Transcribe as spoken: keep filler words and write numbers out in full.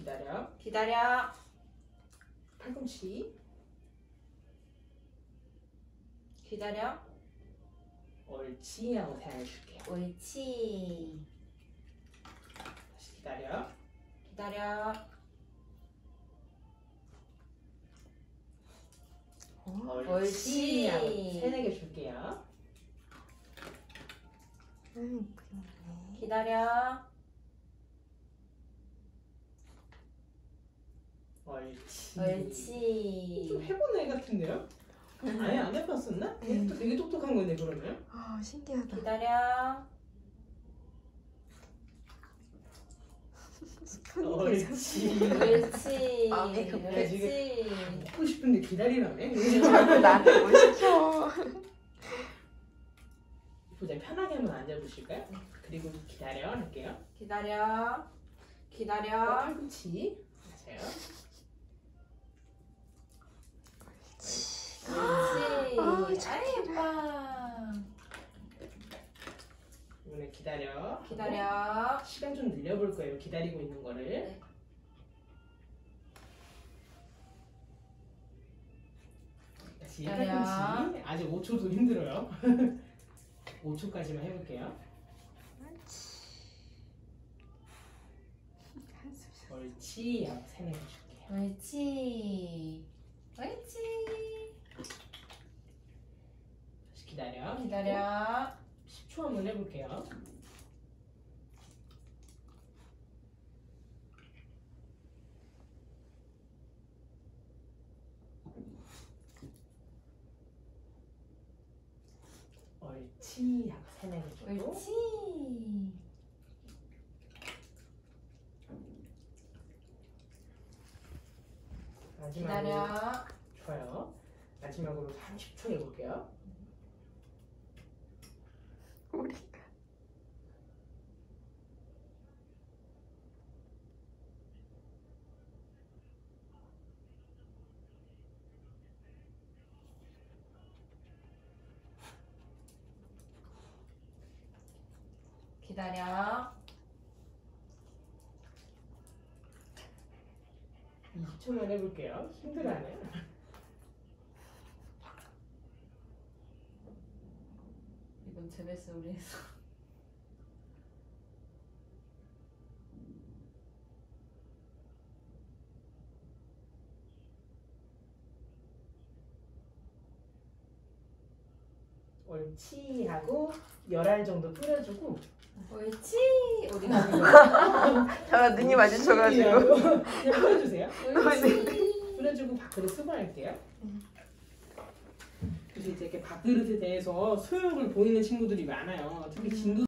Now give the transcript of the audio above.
기다려. 기다려. 팔꿈치. 기다려. 옳지 하고 세워줄게요. 옳지. 다시 기다려. 기다려. 옳지 옳지. 하고 세네 개 줄게요. 음, 그러네. 기다려. 옳지. 옳지. 좀 해본 애 같은데요? 아예 안 해봤었나? 네. 또 되게 똑똑한 거네 그러면. 아, 신기하다. 기다려. 옳지. 옳지. 마음이 급해, 옳지. 먹고 싶은데 기다리라며. 자꾸 나한테 뭘 시켜. 보자 편하게 한번 앉아보실까요? 그리고 기다려 할게요. 기다려. 기다려. 팔꿈치. 맞아요. 옳지. 아, 아이 예뻐. 이번에 기다려. 기다려. 시간 좀 늘려볼 거예요. 기다리고 있는 거를. 네. 다시 기다려. 팔꿈치. 아직 오 초도 힘들어요. 오 초까지만 해볼게요. 옳지. 하고 세네 개 줄게요. 옳지. 옳지. 다시 기다려. 기다려. 십 초 한번 해볼게요. 옳지. 하고 세네 개 주고. 옳지. 마지막으로 기다려. 좋아요. 마지막으로 삼십 초 해볼게요. 우리가. 기다려. 이십 초만 해볼게요. 힘들어하네요. 이건 제베스 우리 해서. 옳지 하고 열 알 정도 뿌려주고. 옳지. 우리 하는 거. 저랑 눈이 마주쳐가지고. 그냥 뿌려주세요. 옳지. 뿌려주고 밥그릇 수거할게요. 그래서 이제 이렇게 밥그릇에 대해서 소욕을 보이는 친구들이 많아요. 특히 진도